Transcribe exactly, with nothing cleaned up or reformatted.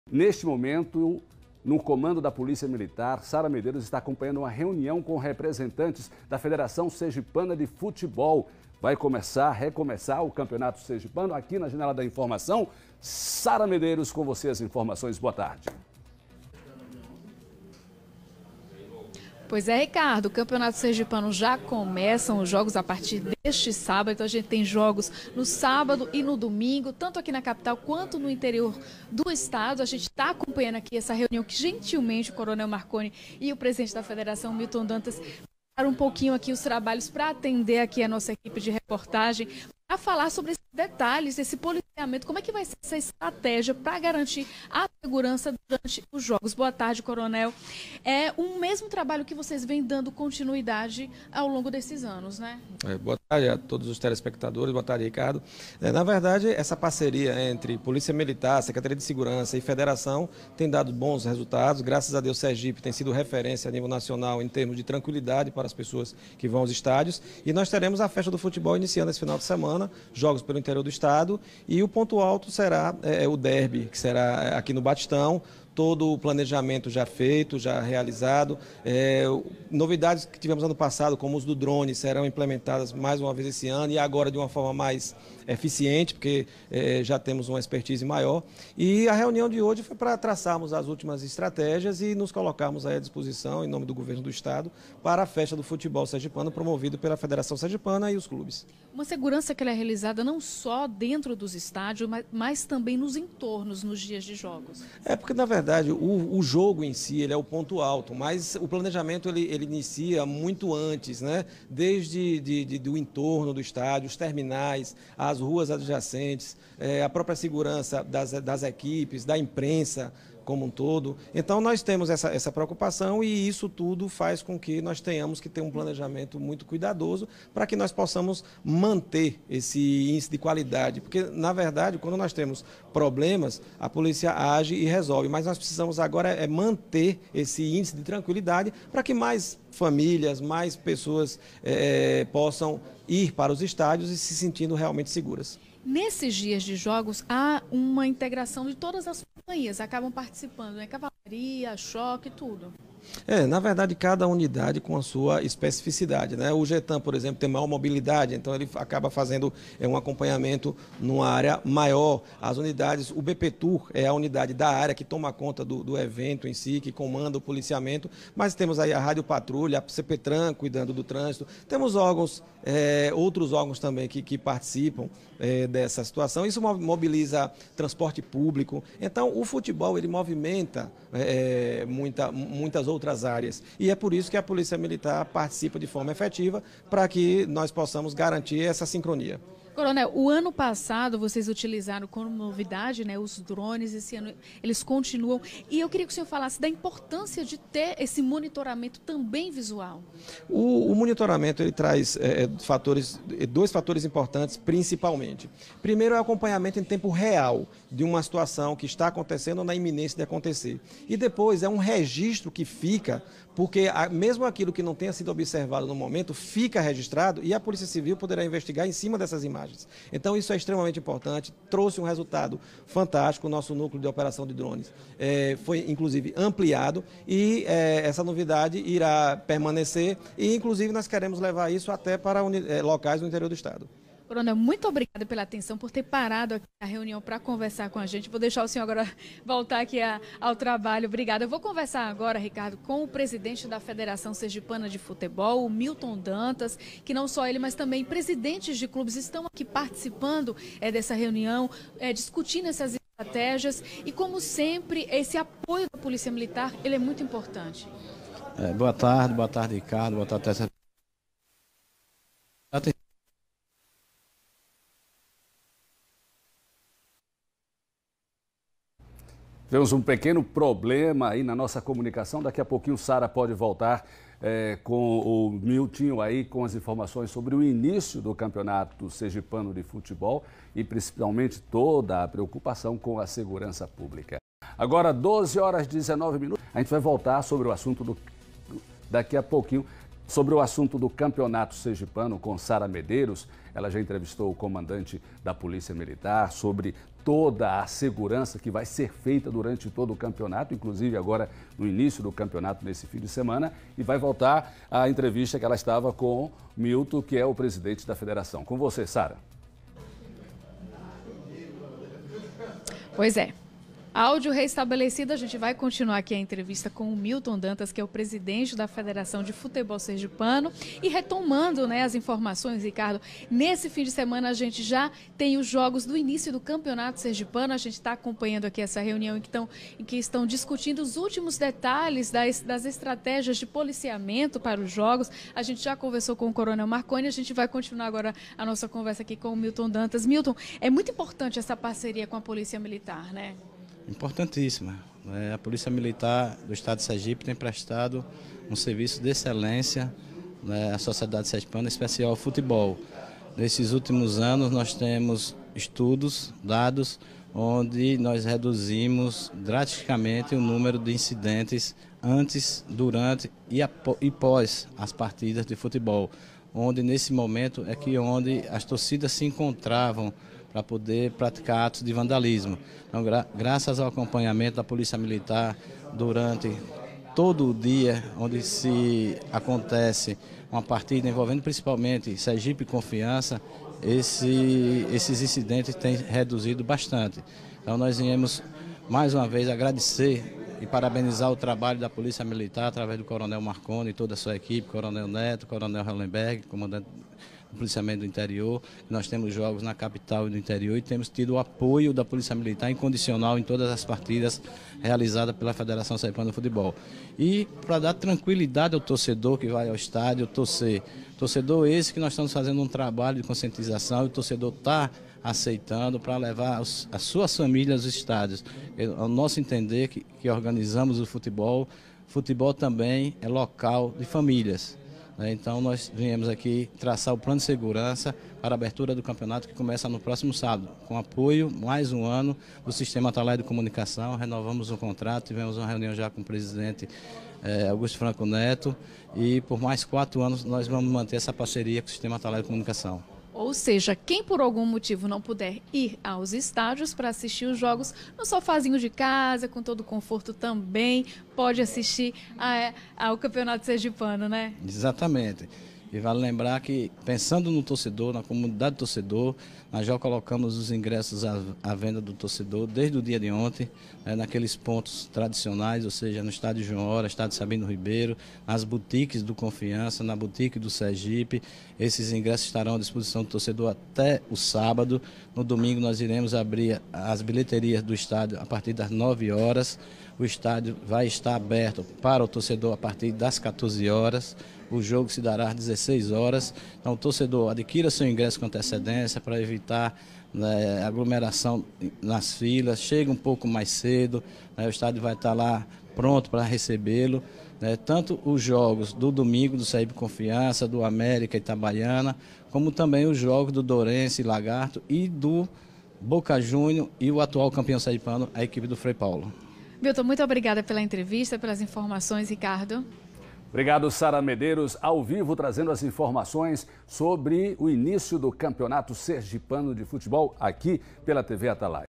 Neste momento, no comando da Polícia Militar, Sara Medeiros está acompanhando uma reunião com representantes da Federação Sergipana de Futebol. Vai começar, recomeçar o Campeonato Sergipano aqui na Janela da Informação. Sara Medeiros, com você as informações. Boa tarde. Pois é, Ricardo, o Campeonato Sergipano já começam os jogos a partir deste sábado. Então a gente tem jogos no sábado e no domingo, tanto aqui na capital quanto no interior do estado. A gente está acompanhando aqui essa reunião que gentilmente o Coronel Marconi e o presidente da Federação, Milton Dantas, um pouquinho aqui os trabalhos para atender aqui a nossa equipe de reportagem, para falar sobre esses detalhes, esse policiamento, como é que vai ser essa estratégia para garantir a segurança durante os jogos. Boa tarde, Coronel. É o mesmo trabalho que vocês vêm dando continuidade ao longo desses anos, né? É, boa tarde a todos os telespectadores, boa tarde, Ricardo. É, na verdade, essa parceria entre Polícia Militar, Secretaria de Segurança e Federação tem dado bons resultados. Graças a Deus, Sergipe tem sido referência a nível nacional em termos de tranquilidade para as pessoas que vão aos estádios. E nós teremos a festa do futebol iniciando esse final de semana, jogos pelo interior do estado, e o ponto alto será é, o derby, que será aqui no Batistão. Todo o planejamento já feito, já realizado. É, novidades que tivemos ano passado, como o uso do drone, serão implementadas mais uma vez esse ano e agora de uma forma mais eficiente, porque é, já temos uma expertise maior. E a reunião de hoje foi para traçarmos as últimas estratégias e nos colocarmos à disposição, em nome do governo do estado, para a festa do futebol sergipano, promovido pela Federação Sergipana e os clubes. Uma segurança que ela é realizada não só dentro dos estádios, mas, mas também nos entornos, nos dias de jogos. É porque, na verdade, o, o jogo em si ele é o ponto alto, mas o planejamento ele, ele inicia muito antes, né? Desde de, de, do entorno do estádio, os terminais, as ruas adjacentes, é, a própria segurança das, das equipes, da imprensa como um todo. Então nós temos essa, essa preocupação e isso tudo faz com que nós tenhamos que ter um planejamento muito cuidadoso para que nós possamos manter esse índice de qualidade, porque na verdade quando nós temos problemas a polícia age e resolve, mas nós precisamos agora é manter esse índice de tranquilidade para que mais famílias, mais pessoas é, possam ir para os estádios e se sentindo realmente seguras. Nesses dias de jogos, há uma integração de todas as companhias, acabam participando, né? Cavalaria, choque, tudo. É, na verdade, cada unidade com a sua especificidade, né? O Getam, por exemplo, tem maior mobilidade, então ele acaba fazendo é, um acompanhamento numa área maior. As unidades, o B P Tour é a unidade da área que toma conta do, do evento em si, que comanda o policiamento, mas temos aí a Rádio Patrulha, a CEPETRAN cuidando do trânsito, temos órgãos, é, outros órgãos também que, que participam é, dessa situação. Isso mobiliza transporte público, então o futebol ele movimenta é, muita, muitas outras áreas. E é por isso que a Polícia Militar participa de forma efetiva para que nós possamos garantir essa sincronia. Coronel, o ano passado vocês utilizaram como novidade, né, os drones, esse ano eles continuam. E eu queria que o senhor falasse da importância de ter esse monitoramento também visual. O, o monitoramento ele traz é, fatores, dois fatores importantes principalmente. Primeiro é o acompanhamento em tempo real de uma situação que está acontecendo ou na iminência de acontecer. E depois é um registro que fica, porque a, mesmo aquilo que não tenha sido observado no momento fica registrado e a Polícia Civil poderá investigar em cima dessas imagens. Então isso é extremamente importante, trouxe um resultado fantástico. O nosso núcleo de operação de drones é, foi inclusive ampliado e é, essa novidade irá permanecer e inclusive nós queremos levar isso até para é, locais no interior do estado. Coronel, muito obrigada pela atenção, por ter parado aqui a reunião para conversar com a gente. Vou deixar o senhor agora voltar aqui a, ao trabalho. Obrigada. Eu vou conversar agora, Ricardo, com o presidente da Federação Sergipana de Futebol, o Milton Dantas, que não só ele, mas também presidentes de clubes estão aqui participando é, dessa reunião, é, discutindo essas estratégias. E, como sempre, esse apoio da Polícia Militar, ele é muito importante. É, boa tarde, boa tarde, Ricardo, boa tarde, Tessa. Temos um pequeno problema aí na nossa comunicação. Daqui a pouquinho Sara pode voltar é, com o Milton aí com as informações sobre o início do Campeonato Sergipano de Futebol e principalmente toda a preocupação com a segurança pública. Agora, doze horas e dezenove minutos, a gente vai voltar sobre o assunto do, daqui a pouquinho. Sobre o assunto do Campeonato Sergipano com Sara Medeiros, ela já entrevistou o comandante da Polícia Militar sobre toda a segurança que vai ser feita durante todo o campeonato, inclusive agora no início do campeonato nesse fim de semana, e vai voltar à entrevista que ela estava com Milton, que é o presidente da federação. Com você, Sara. Pois é. Áudio restabelecido, a gente vai continuar aqui a entrevista com o Milton Dantas, que é o presidente da Federação de Futebol Sergipano. E retomando, né, as informações, Ricardo, nesse fim de semana a gente já tem os jogos do início do Campeonato Sergipano. A gente está acompanhando aqui essa reunião em que, estão, em que estão discutindo os últimos detalhes das, das estratégias de policiamento para os jogos. A gente já conversou com o Coronel Marconi, a gente vai continuar agora a nossa conversa aqui com o Milton Dantas. Milton, é muito importante essa parceria com a Polícia Militar, né? Importantíssima. A Polícia Militar do Estado de Sergipe tem prestado um serviço de excelência, né, à sociedade sergipana, em especial ao futebol. Nesses últimos anos nós temos estudos, dados, onde nós reduzimos drasticamente o número de incidentes antes, durante e, após, e pós as partidas de futebol, onde nesse momento é que onde as torcidas se encontravam para poder praticar atos de vandalismo. Então, gra graças ao acompanhamento da Polícia Militar durante todo o dia, onde se acontece uma partida envolvendo principalmente Sergipe e Confiança, esse, esses incidentes têm reduzido bastante. Então nós viemos mais uma vez agradecer e parabenizar o trabalho da Polícia Militar através do Coronel Marconi e toda a sua equipe, Coronel Neto, Coronel Hellenberg, comandante do policiamento do interior. Nós temos jogos na capital e no interior e temos tido o apoio da Polícia Militar incondicional em todas as partidas realizadas pela Federação Sergipana de Futebol. E para dar tranquilidade ao torcedor que vai ao estádio torcer, torcedor esse que nós estamos fazendo um trabalho de conscientização e o torcedor está aceitando para levar os, as suas famílias aos estádios. Ao nosso entender que, que organizamos o futebol, futebol também é local de famílias. Então nós viemos aqui traçar o plano de segurança para a abertura do campeonato que começa no próximo sábado, com apoio, mais um ano, do Sistema Atalaia de Comunicação. Renovamos o contrato, tivemos uma reunião já com o presidente eh, Augusto Franco Neto e por mais quatro anos nós vamos manter essa parceria com o Sistema Atalaia de Comunicação. Ou seja, quem por algum motivo não puder ir aos estádios para assistir os jogos no sofazinho de casa, com todo o conforto também, pode assistir a, ao Campeonato Sergipano, né? Exatamente. E vale lembrar que, pensando no torcedor, na comunidade do torcedor, nós já colocamos os ingressos à, à venda do torcedor desde o dia de ontem, né, naqueles pontos tradicionais, ou seja, no estádio João Hora, estádio Sabino Ribeiro, nas boutiques do Confiança, na boutique do Sergipe. Esses ingressos estarão à disposição do torcedor até o sábado. No domingo nós iremos abrir as bilheterias do estádio a partir das nove horas. O estádio vai estar aberto para o torcedor a partir das quatorze horas. O jogo se dará às dezesseis horas. Então, o torcedor adquira seu ingresso com antecedência para evitar, né, aglomeração nas filas. Chega um pouco mais cedo, né, o estádio vai estar lá pronto para recebê-lo. Né, tanto os jogos do domingo do Sergipe Confiança, do América Itabaiana, como também os jogos do Dourense Lagarto e do Boca Júnior e o atual campeão sergipano, a equipe do Frei Paulo. Milton, muito obrigada pela entrevista, pelas informações, Ricardo. Obrigado, Sara Medeiros, ao vivo trazendo as informações sobre o início do Campeonato Sergipano de Futebol aqui pela T V Atalaia.